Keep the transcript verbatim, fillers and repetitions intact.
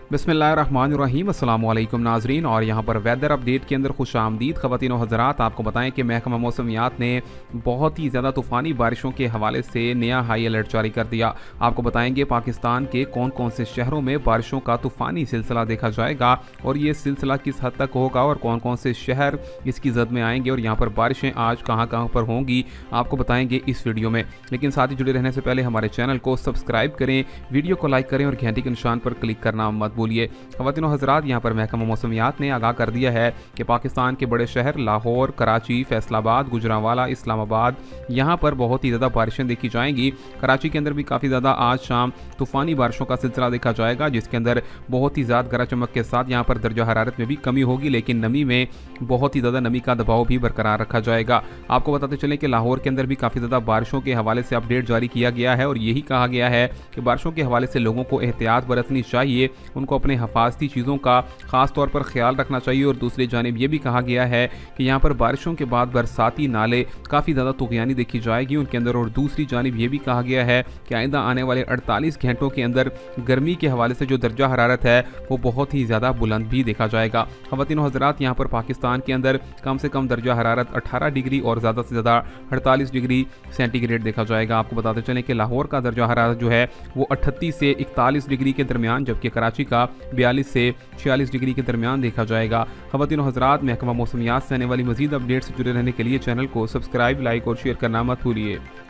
बिस्मिल्लाहिर्रहमानिर्रहीम अस्सलाम वालेकुम नाजरीन। और यहाँ पर वेदर अपडेट के अंदर खुश आमदीद ख़वातीन और हज़रात। आपको बताएं कि महकमा मौसमियात ने बहुत ही ज़्यादा तूफ़ानी बारिशों के हवाले से नया हाई अलर्ट जारी कर दिया। आपको बताएंगे पाकिस्तान के कौन कौन से शहरों में बारिशों का तूफ़ानी सिलसिला देखा जाएगा और ये सिलसिला किस हद तक होगा और कौन कौन से शहर इसकी जद में आएंगे और यहाँ पर बारिशें आज कहाँ कहाँ पर होंगी, आपको बताएंगे इस वीडियो में। लेकिन साथ ही जुड़े रहने से पहले हमारे चैनल को सब्सक्राइब करें, वीडियो को लाइक करें और घंटी के निशान पर क्लिक करना मत भूलिए। ख़वातीन और हज़रात, यहाँ पर महकमा मौसमियात ने आगाह कर दिया है कि पाकिस्तान के बड़े शहर लाहौर, कराची, फैसलाबाद, गुजरांवाला, इस्लामाबाद, यहाँ पर बहुत ही ज़्यादा बारिशें देखी जाएंगी। कराची के अंदर भी काफ़ी ज़्यादा आज शाम तूफ़ानी बारिशों का सिलसिला देखा जाएगा, जिसके अंदर बहुत ही ज़्यादा गरज चमक के साथ यहाँ पर दर्जा हरारत में भी कमी होगी, लेकिन नमी में बहुत ही ज़्यादा नमी का दबाव भी बरकरार रखा जाएगा। आपको बताते चलें कि लाहौर के अंदर भी काफ़ी ज़्यादा बारिशों के हवाले से अपडेट जारी किया गया है और यही कहा गया है कि बारिशों के हवाले से लोगों को एहतियात बरतनी चाहिए, उनको अपने हिफाजती चीज़ों का ख़ास तौर पर ख्याल रखना चाहिए। और दूसरी जानिब ये भी कहा गया है कि यहाँ पर बारिशों के बाद बरसाती नाले काफ़ी ज़्यादा तुग़यानी देखी जाएगी उनके अंदर। और दूसरी जानिब ये भी कहा गया है कि आइंदा आने वाले अड़तालीस घंटों के अंदर गर्मी के हवाले से जो दर्जा हरारत है वो बहुत ही ज़्यादा बुलंद भी देखा जाएगा। ख़वातीन और हज़रात, यहाँ पर पाकिस्तान के अंदर कम से कम दर्जा हरारत अठारह डिग्री और ज़्यादा से ज़्यादा अड़तालीस डिग्री सेंटीग्रेड देखा जाएगा। आपको बताते चलें कि लाहौर का दर्जा हरारत जो है वो अठतीस से इकतालीस डिग्री के दरमियान, जबकि कराची का बयालीस से छियालीस डिग्री के दरमियान देखा जाएगा। ख़वातीन और हज़रात, महकमा मौसमियात से आने वाली मज़ीद अपडेट से जुड़े रहने के लिए चैनल को सब्सक्राइब, लाइक और शेयर करना मत भूलिए।